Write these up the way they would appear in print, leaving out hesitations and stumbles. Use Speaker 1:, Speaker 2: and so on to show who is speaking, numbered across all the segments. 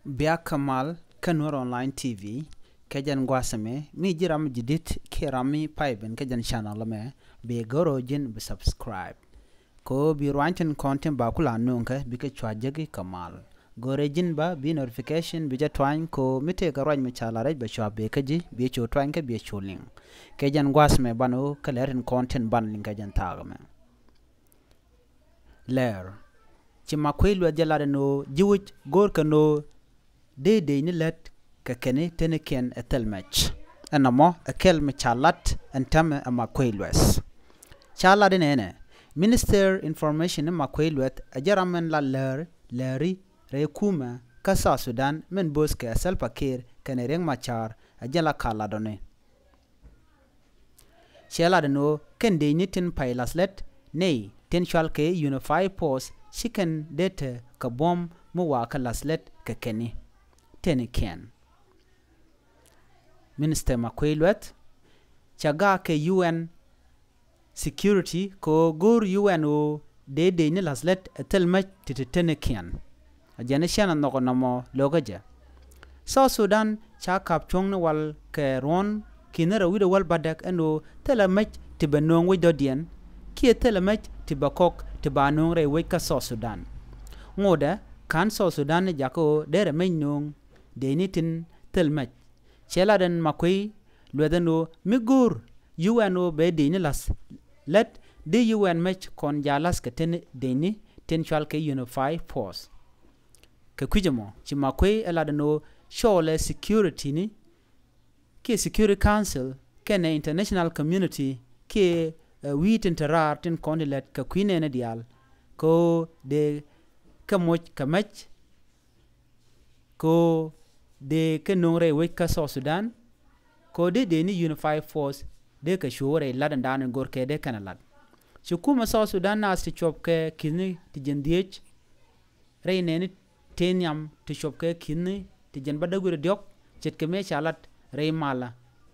Speaker 1: Bia Kamal Nuer online TV kejan gwasame mi jiram jidit kirami paiben kejan channel me be gorojin be subscribe ko bi ranchen content ba kula nunka bi ke chwajegi Kamal gorejin ba bi notification bi jatwan ko mite ka raj me chala raj be chwa be keji bi cho twan ke bi choling kejan gwasame bano kalerin content ban linga jan tagame läär chima kwelu jalade no jiwit gor kano de ni let kakene teneken etelmach anamo akel me chalat antame amakwelwes chala de nene minister information amakwelwet ajaramen la läri rekuma kasa Sudan men boske selpakir kanereng machar ajala kala done chala de no kende ni tin pailaslet nei tensual ke unify post chicken data kabom muwa kalaslet kakeni teneken Minister Makwelwet chaga ke UN security ko gur UN o de ni laslet telmach teneken ajane shana noko namo logaja South Sudan cha kapchong na wal ke ron kinera wido wal badak eno telamach tibanong widodien ki telamach tibakok tibanong re weka South Sudan ngoda kan South Sudan jako dere menong de nitin telmach cheladen makwi lwedeno migur UNO be de ni las let the UN match kon jalas ke ten de ni tensual ke unify force ke kujemo chimakwe eladeno shole security ni ke security council ke na international community ke wit interar tin kondilet ke kwine ne dial ko de kamoch kamach ko de ke nongre weka South Sudan ko de ni unify force de ke shore ladan dan gorke de kanalat chukuma South Sudan na sti chopke kini tijendiech reine tenyam ti chopke kini tijen badagure diok chetke me chalat rei mala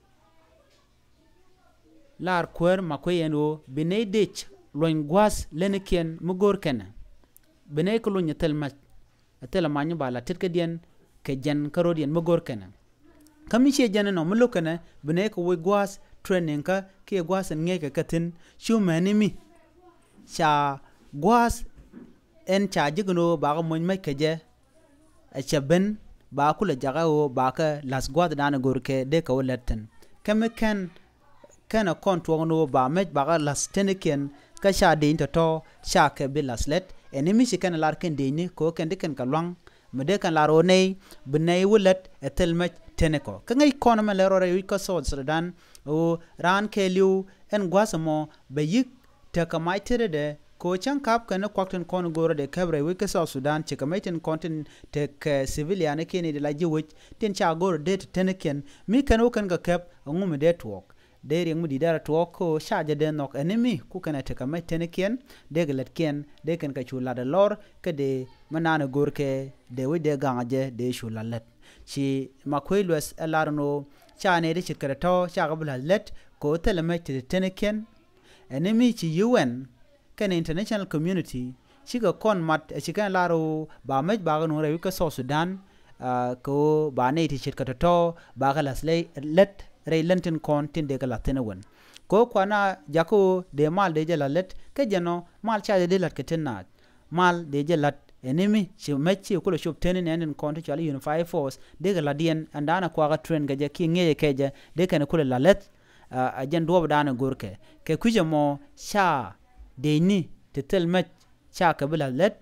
Speaker 1: lar kwer makoyeno benedech loingwas leneken mugor kena benay ko lunya telmat atelamanya bala tetke dien ke jan karodian mugor kena kamishe jana no mulukana benay ko wigwas training ka ke gwas ngeke katin shumanimi cha gwas en cha jigno ba ko mon makeje a chaben ba kula jaga o ba ka las gwad dana gorke de ka walaten kamikan kana kontwo no ba met ba ga las teneken ka sha de to sha ke bilaslet enimi shi kana lar ken de ni ko ken de ken kalwang mede kan laro nei benay wulet etelmach teneko kangay kono ma lero re ko South Sudan o ran keliu en gwasamo bayik te kamaitere de ko chan kap kana kwakten kono goro de kabre wi ko South Sudan che kamaiten konten te civilian kene de la jiwich ten cha goro de teneken mi kan o kan ga kap ngume de twok de ring mu di dara twok ko shaje de nok enemy ku kana te kamai teneken de gelet ken de kan ka chula de lor ke de manana gorke de wi de gangaje de shula let chi makwelwes elarno chane de chikarato chagabla let ko telemech teneken enemy chi UN kan international community chiga kon mat chikan laro ba mej ba no re ko South Sudan ko ba ne ti chikarato ba galas let re lenten kon tin de gala tenwen ko kwana jako de mal de jala let ke jeno mal cha de lat ketenat mal de jalat enemy chi mechi ko lo shop tenen en kon to chali unify force de gala dien andana kwa ga train ga ki ngeye keje de kan ko la let ajen do dana gorke ke kujemo sha de ni tetel mech cha ka bila let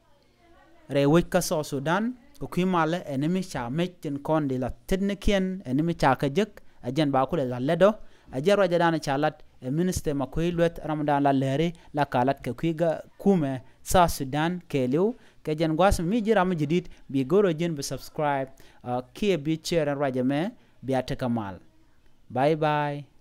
Speaker 1: re wika South Sudan ko kimale enemy cha mechen kon de la teneken enemy cha ka jek ajen ba ko la ledo ajero jadana chalat minister makwelwet ramadan la lere la kalat ke kwiga kume South Sudan keliu ke jen gwasam mi jiram jidit bi goro jen be subscribe ki bi share rajame bi atakamal bye bye